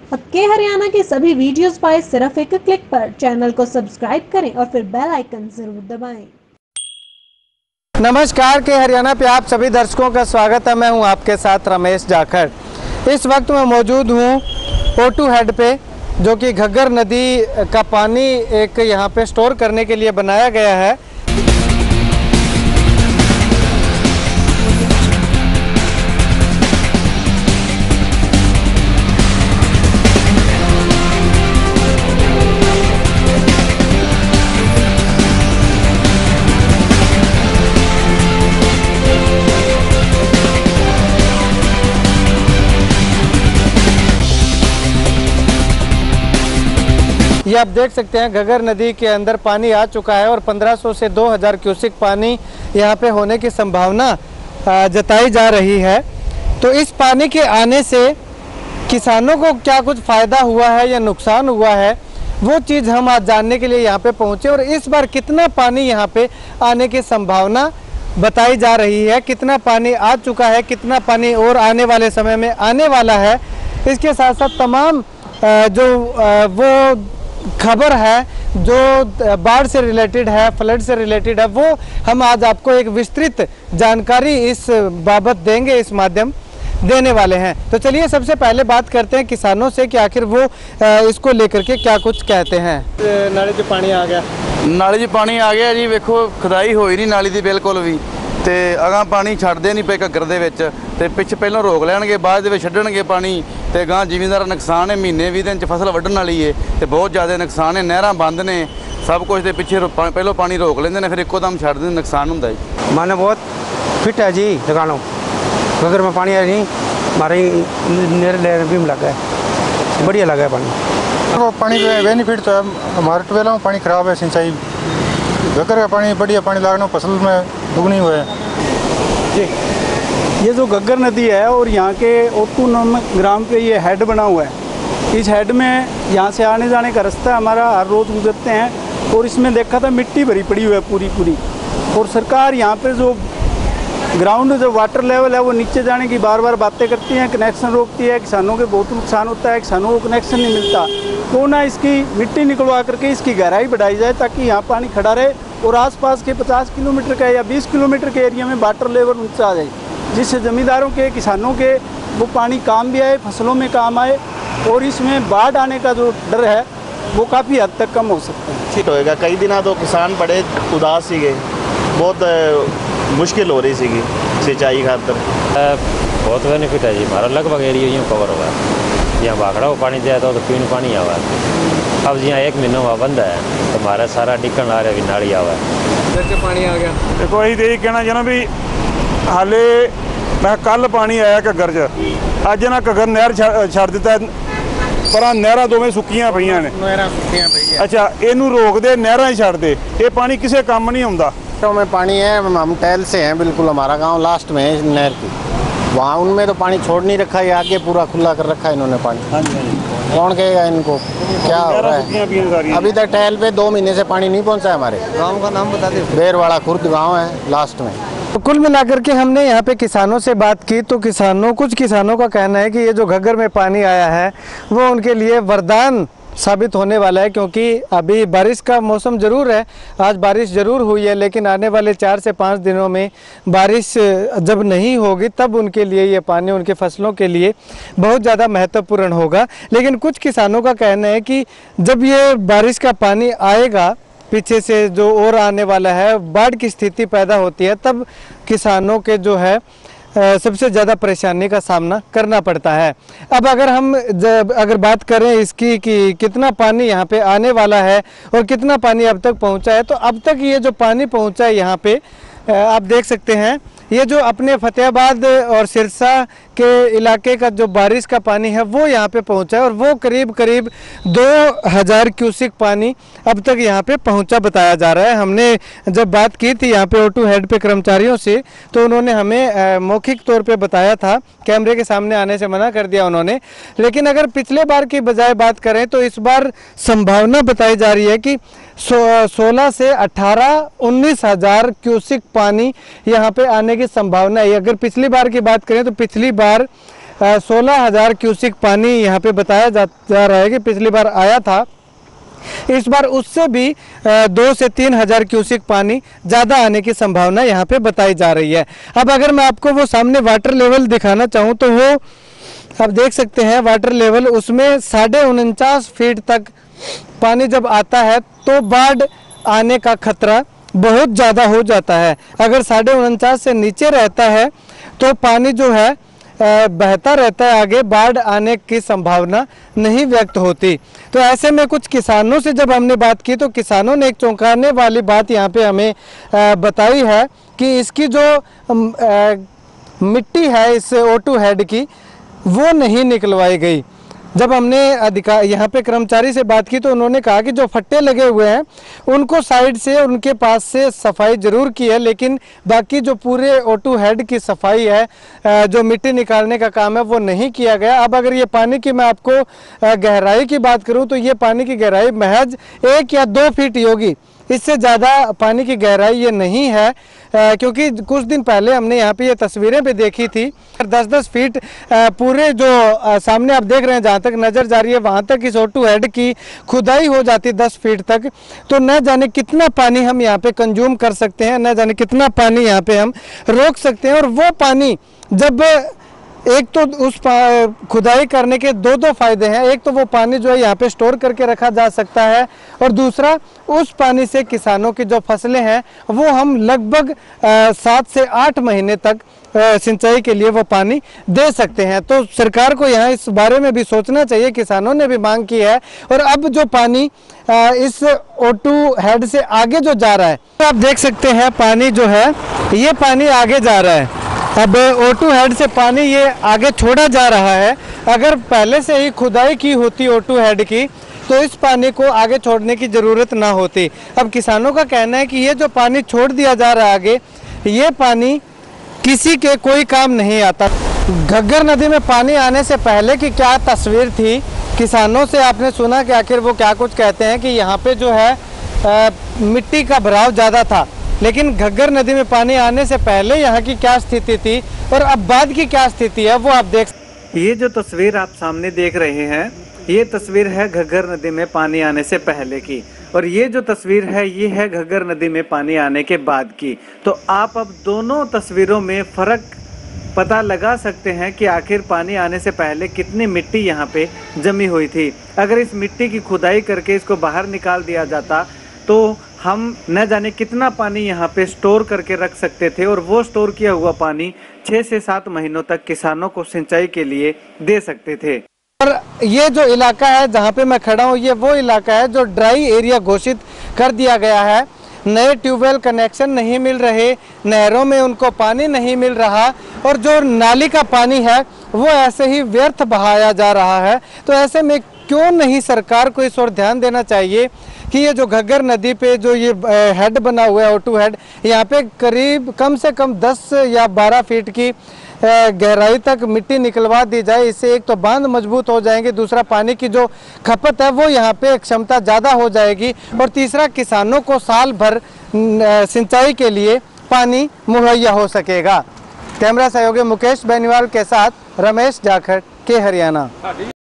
अब के हरियाणा के सभी वीडियोस पाए सिर्फ एक क्लिक पर। चैनल को सब्सक्राइब करें और फिर बेल आइकन जरूर दबाएं। नमस्कार, के हरियाणा पे आप सभी दर्शकों का स्वागत है। मैं हूं आपके साथ रमेश जाखड़। इस वक्त मैं मौजूद हूं O2 हेड पे, जो कि घग्गर नदी का पानी एक यहां पे स्टोर करने के लिए बनाया गया है। ये आप देख सकते हैं घग्गर नदी के अंदर पानी आ चुका है और 1500 से 2000 क्यूसिक पानी यहाँ पे होने की संभावना जताई जा रही है। तो इस पानी के आने से किसानों को क्या कुछ फ़ायदा हुआ है या नुकसान हुआ है, वो चीज़ हम आज जानने के लिए यहाँ पे पहुँचे। और इस बार कितना पानी यहाँ पे आने की संभावना बताई जा रही है, कितना पानी आ चुका है, कितना पानी और आने वाले समय में आने वाला है, इसके साथ साथ तमाम वो खबर है जो बाढ़ से रिलेटेड है, फ्लड से रिलेटेड है, वो हम आज आपको एक विस्तृत जानकारी इस बाबत देंगे, इस माध्यम देने वाले हैं। तो चलिए सबसे पहले बात करते हैं किसानों से कि आखिर वो इसको लेकर के क्या कुछ कहते हैं। नाले जो पानी आ गया, नाले 'ਚ पानी आ ਗਿਆ जी। ਵੇਖੋ ਖੁਦਾਈ ਹੋਈ ਨਹੀਂ ਨਾਲੀ ਦੀ ਬਿਲਕੁਲ ਵੀ, ਤੇ ਅਗਾਂ ਪਾਣੀ ਛੱਡਦੇ ਨਹੀਂ ਪਏ ਘੱਗਰ ਦੇ ਵਿੱਚ, ਤੇ ਪਿੱਛੇ ਪਹਿਲਾਂ ਰੋਕ ਲੈਣਗੇ, ਬਾਅਦ ਦੇ ਵਿੱਚ ਛੱਡਣਗੇ ਪਾਣੀ, ਤੇ ਗਾਂ ਜ਼ਿਮੀਂਦਾਰ ਨੁਕਸਾਨ ਹੈ। ਮਹੀਨੇ 20 ਦਿਨ 'ਚ ਫਸਲ ਵੱਢਣ ਵਾਲੀ ਹੈ ਤੇ ਬਹੁਤ ਜ਼ਿਆਦਾ ਨੁਕਸਾਨ ਹੈ। ਨਹਿਰਾਂ ਬੰਦ ਨੇ, ਸਭ ਕੁਝ ਦੇ ਪਿੱਛੇ ਪਹਿਲਾਂ ਪਾਣੀ ਰੋਕ ਲੈਂਦੇ ਨੇ, ਫਿਰ ਇੱਕੋ ਦਮ ਛੱਡ ਦਿੰਦੇ, ਨੁਕਸਾਨ ਹੁੰਦਾ ਜੀ। माने बहुत फिट है जी दुकानों, घग्गर में पानी है नहीं, हमारे नेर भी लगा है, बढ़िया लगा है पानी। वो पानी का बेनिफिट तो है, हमारे ट्यूबवेलों में पानी खराब है, सिंचाई घग्गर का पानी बढ़िया पानी लागना फसल में दुगनी हुआ है जी। ये जो घग्गर नदी है और यहाँ के O2 नामक ग्राम पे ये हेड बना हुआ है। इस हेड में यहाँ से आने जाने का रास्ता हमारा हर रोज़ गुजरते हैं, और इसमें देखा था मिट्टी भरी पड़ी हुई है पूरी। और सरकार यहाँ पे जो ग्राउंड जो वाटर लेवल है वो नीचे जाने की बार बार बातें करती हैं, कनेक्शन रोकती है, किसानों के बहुत नुकसान होता है, किसानों को कनेक्शन नहीं मिलता। तो ना इसकी मिट्टी निकलवा करके इसकी गहराई बढ़ाई जाए ताकि यहाँ पानी खड़ा रहे और आसपास के 50 किलोमीटर का या 20 किलोमीटर के एरिया में वाटर लेवल ऊंचा आ जाए, जिससे ज़मींदारों के, किसानों के वो पानी काम भी आए, फसलों में काम आए, और इसमें बाढ़ आने का जो डर है वो काफ़ी हद तक कम हो सकता है। ठीक होएगा। कई दिनों तो किसान बड़े उदास सीगे, बहुत मुश्किल हो रही सीगी सिंचाई खातर। बहुत बेनिफिट है जी, हमारा लगभग एरिया यूँ कवर हुआ है। यहाँ भाखड़ा को पानी दिया था तो पीने पानी आवा है। अब यहाँ 1 महीना हुआ बंद है तो हमारा सारा डिक्कन आ रहा है, नाड़ी आवा है, पानी आ गया। देखो अं तो यही कहना चाहना भी हाले मैं कल पानी आया घग्गर 'ਚ, अज ना घग्गर नहर छड़ दिता, पर नहर दोवें सुक्कियां पईयां ने। अच्छा, इनू रोक दे, नहर ही छड़ दे, ये पानी किसी काम नहीं आउंदा। में पानी है, हम टहल से हैं, बिल्कुल हमारा गांव लास्ट में है नहर की, वहाँ उनमें तो पानी छोड़ नहीं रखा है, आगे पूरा खुला कर रखा है इन्होंने पानी। कौन कहेगा इनको क्या हो रहा है? अभी तक टहल पे 2 महीने से पानी नहीं पहुँचा है। हमारे गांव का नाम बता दें, बेरवाड़ा खुर्द गाँव है लास्ट में। तो कुल मिलाकर के हमने यहाँ पे किसानों से बात की, तो कुछ किसानों का कहना है कि ये जो घग्गर में पानी आया है वो उनके लिए वरदान साबित होने वाला है, क्योंकि अभी बारिश का मौसम ज़रूर है, आज बारिश ज़रूर हुई है, लेकिन आने वाले 4 से 5 दिनों में बारिश जब नहीं होगी तब उनके लिए ये पानी उनके फसलों के लिए बहुत ज़्यादा महत्वपूर्ण होगा। लेकिन कुछ किसानों का कहना है कि जब ये बारिश का पानी आएगा, पीछे से जो और आने वाला है, बाढ़ की स्थिति पैदा होती है, तब किसानों के जो है सबसे ज़्यादा परेशानी का सामना करना पड़ता है। अब अगर बात करें इसकी कि कितना पानी यहाँ पे आने वाला है और कितना पानी अब तक पहुँचा है, तो अब तक ये जो पानी पहुँचा है यहाँ पे आप देख सकते हैं, ये जो अपने फतेहाबाद और सिरसा के इलाके का जो बारिश का पानी है वो यहाँ पे पहुँचा है, और वो करीब 2000 क्यूसिक पानी अब तक यहाँ पे पहुँचा बताया जा रहा है। हमने जब बात की थी यहाँ पे O2 हेड पे कर्मचारियों से, तो उन्होंने हमें मौखिक तौर पे बताया था, कैमरे के सामने आने से मना कर दिया उन्होंने। लेकिन अगर पिछले बार की बजाय बात करें तो इस बार संभावना बताई जा रही है कि 16 से 18-19 हज़ार क्यूसिक पानी यहाँ पे आने की संभावना है। अगर पिछली बार की बात करें तो पिछली बार 16,000 क्यूसिक पानी यहाँ पे बताया जा रहा है कि पिछली बार आया था। इस बार उससे भी 2 से 3 हज़ार क्यूसिक पानी ज़्यादा आने की संभावना यहाँ पे बताई जा रही है। अब अगर मैं आपको वो सामने वाटर लेवल दिखाना चाहूँ तो वो आप देख सकते हैं वाटर लेवल उसमें 49.5 फीट तक पानी जब आता है तो बाढ़ आने का खतरा बहुत ज़्यादा हो जाता है। अगर 49.5 से नीचे रहता है तो पानी जो है बहता रहता है, आगे बाढ़ आने की संभावना नहीं व्यक्त होती। तो ऐसे में कुछ किसानों से जब हमने बात की तो किसानों ने एक चौंकाने वाली बात यहाँ पे हमें बताई है कि इसकी जो मिट्टी है इस O2 हेड की वो नहीं निकलवाई गई। जब हमने यहाँ पे कर्मचारी से बात की तो उन्होंने कहा कि जो फट्टे लगे हुए हैं उनको साइड से उनके पास से सफाई जरूर की है, लेकिन बाकी जो पूरे O2 हेड की सफाई है, जो मिट्टी निकालने का काम है वो नहीं किया गया। अब अगर ये पानी की मैं आपको गहराई की बात करूं तो ये पानी की गहराई महज 1 या 2 फीट ही होगी, इससे ज़्यादा पानी की गहराई ये नहीं है। क्योंकि कुछ दिन पहले हमने यहाँ पे ये तस्वीरें भी देखी थी, 10-10 फीट पूरे जो सामने आप देख रहे हैं, जहाँ तक नज़र जा रही है वहाँ तक इस O2 हेड की खुदाई हो जाती 10 फीट तक। तो न जाने कितना पानी हम यहाँ पे कंज्यूम कर सकते हैं, न जाने कितना पानी यहाँ पे हम रोक सकते हैं। और वो पानी जब एक तो उस खुदाई करने के दो फायदे हैं, एक तो वो पानी जो है यहाँ पे स्टोर करके रखा जा सकता है और दूसरा उस पानी से किसानों की जो फसलें हैं वो हम लगभग 7 से 8 महीने तक सिंचाई के लिए वो पानी दे सकते हैं। तो सरकार को यहाँ इस बारे में भी सोचना चाहिए, किसानों ने भी मांग की है। और अब जो पानी इस O2 हेड से आगे जो जा रहा है तो आप देख सकते हैं पानी जो है ये पानी आगे जा रहा है। अब O2 हेड से पानी ये आगे छोड़ा जा रहा है। अगर पहले से ही खुदाई की होती O2 हेड की तो इस पानी को आगे छोड़ने की ज़रूरत ना होती। अब किसानों का कहना है कि ये जो पानी छोड़ दिया जा रहा है आगे, ये पानी किसी के कोई काम नहीं आता। घग्गर नदी में पानी आने से पहले की क्या तस्वीर थी, किसानों से आपने सुना कि आखिर वो क्या कुछ कहते हैं कि यहाँ पे जो है मिट्टी का भराव ज़्यादा था, लेकिन घग्गर नदी में पानी आने से पहले यहाँ की क्या स्थिति थी और अब बाद की क्या स्थिति है वो आप देख। ये जो तस्वीर आप सामने देख रहे हैं ये तस्वीर है घग्गर नदी में पानी आने से पहले की, और ये जो तस्वीर है ये है घग्गर नदी में पानी आने के बाद की। तो आप अब दोनों तस्वीरों में फ़र्क पता लगा सकते हैं कि आखिर पानी आने से पहले कितनी मिट्टी यहाँ पे जमी हुई थी। अगर इस मिट्टी की खुदाई करके इसको बाहर निकाल दिया जाता तो हम न जाने कितना पानी यहाँ पे स्टोर करके रख सकते थे, और वो स्टोर किया हुआ पानी 6 से 7 महीनों तक किसानों को सिंचाई के लिए दे सकते थे। और ये जो इलाका है जहाँ पे मैं खड़ा हूँ ये वो इलाका है जो ड्राई एरिया घोषित कर दिया गया है। नए ट्यूबवेल कनेक्शन नहीं मिल रहे, नहरों में उनको पानी नहीं मिल रहा, और जो नाली का पानी है वो ऐसे ही व्यर्थ बहाया जा रहा है। तो ऐसे में क्यों नहीं सरकार को इस ओर ध्यान देना चाहिए कि ये जो घग्गर नदी पे जो ये हेड बना हुआ है O2 हेड, यहाँ पे करीब कम से कम 10 या 12 फीट की गहराई तक मिट्टी निकलवा दी जाए। इससे एक तो बांध मजबूत हो जाएंगे, दूसरा पानी की जो खपत है वो यहाँ पे क्षमता ज़्यादा हो जाएगी, और तीसरा किसानों को साल भर सिंचाई के लिए पानी मुहैया हो सकेगा। कैमरा सहयोगी मुकेश बेनीवाल के साथ रमेश जाखड़ के हरियाणा।